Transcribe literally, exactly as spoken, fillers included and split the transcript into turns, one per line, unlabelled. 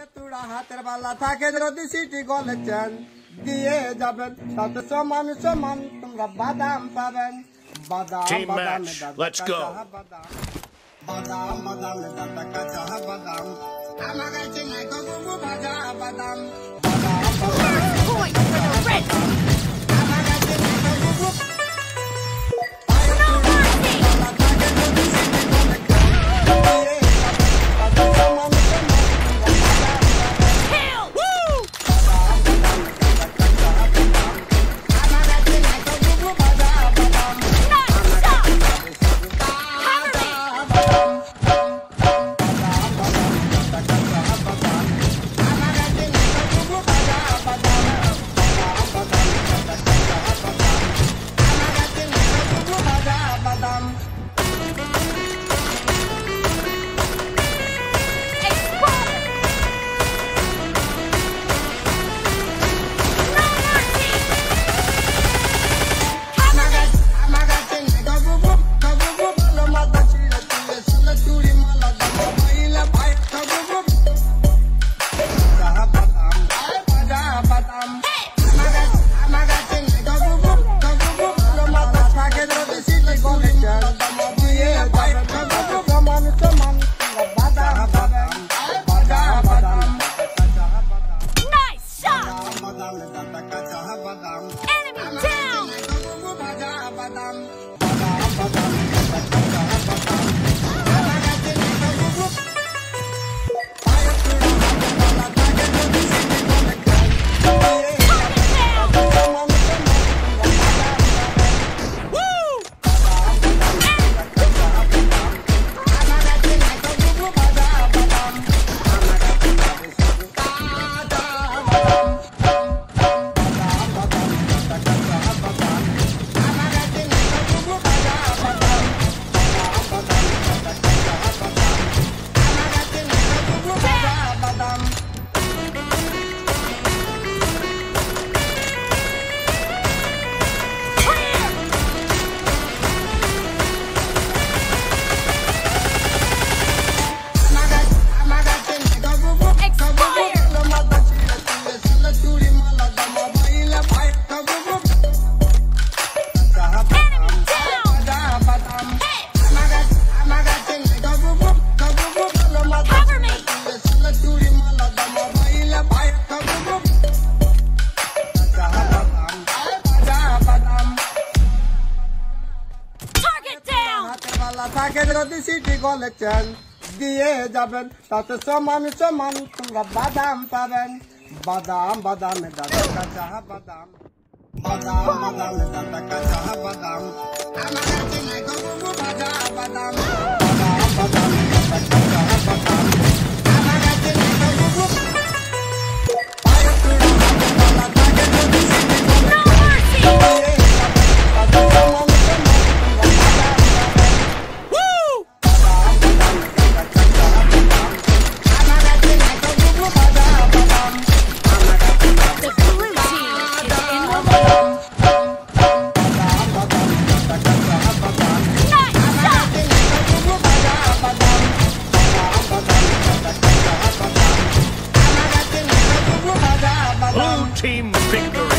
চূড়া হাতের বালা থাকে যদি সিটি গলেছেন দিয়ে যাবেন সাথে সমান সমান তোমরা বাদাম পাবেন বাদাম বাদাম
Let's go.
বাদাম বাদাম দাদা কাঁচা বাদাম আমার কাছে নাই গো ভাজা বাদাম
Point for the red team.
আমার কাছে নাই গো থাকে যদি সিটি গলেছেন দিয়ে যাবেন তাতে সমান সমান তোমরা বাদাম পাবেন বাদাম বাদাম দাদা কাঁচা বাদাম বাদাম বাদাম দাদা কাঁচা বাদাম আমার কাছে নাই গো ভাজা বাদাম বাদাম বাদাম দাদা কাঁচা বাদাম আমার কাছে নাই গো পায়ে চূড়া হাতের বালা থাকে যদি সিটি গলেছেন
Blue team victory.